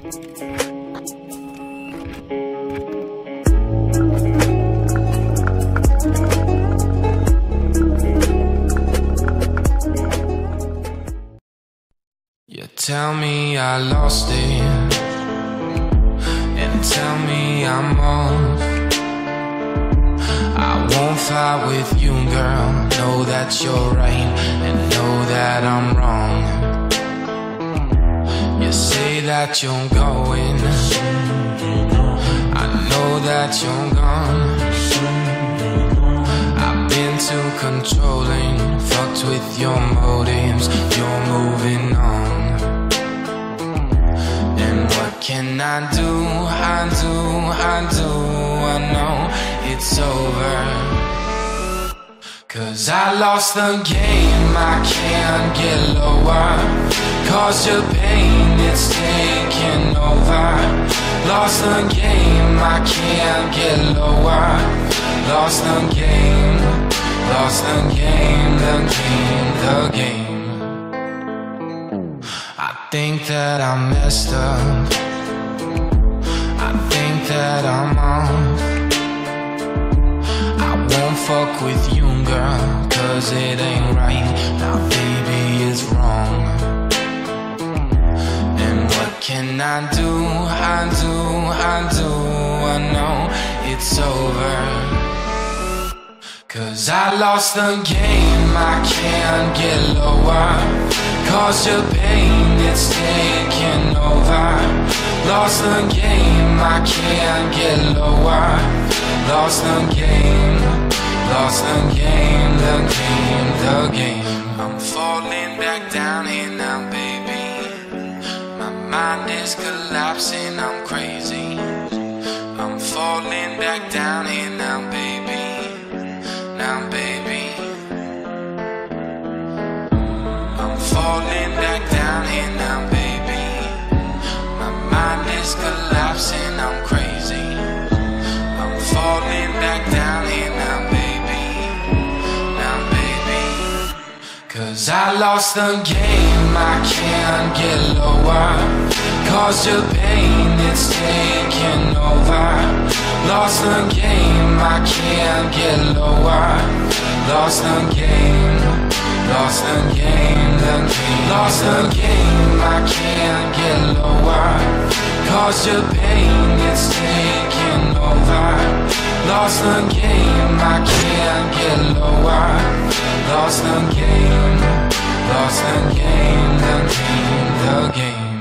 You tell me I lost it, and tell me I'm off. I won't fight with you, girl. Know that you're right, and know that I'm wrong. You say that you're going, I know that you're gone. I've been too controlling, fucked with your motives. You're moving on. What can I do? I know it's over. 'Cause I lost the game, I can't get lower. Cause your pain, it's taking over. Lost the game, I can't get lower. Lost the game, lost the game, the game. I think that I messed up, I think that I'm off. I won't fuck with you, girl, 'cause it ain't right. Now baby, it's wrong. And what can I do? I know it's over. 'Cause I lost the game, I can't get lower. Cause your pain, it's taking over. Lost the game, I can't get lower. Lost the game, lost the game, the game. I'm falling back down here now, baby. My mind is collapsing, I'm crazy. I'm falling back down here now, baby. Now, baby, I'm falling back down here now, baby. My mind is collapsing, I'm crazy. I'm falling back down here now, baby. Now, baby, 'cause I lost the game, I can't get lower. Cause your pain, it's taking over. Lost the game, I can't get lower. Lost the game, lost the game, lost the game, I can't get lower. Cause your pain, it's taking over. Lost the game, I can't get lower. Lost the game, the game, the game.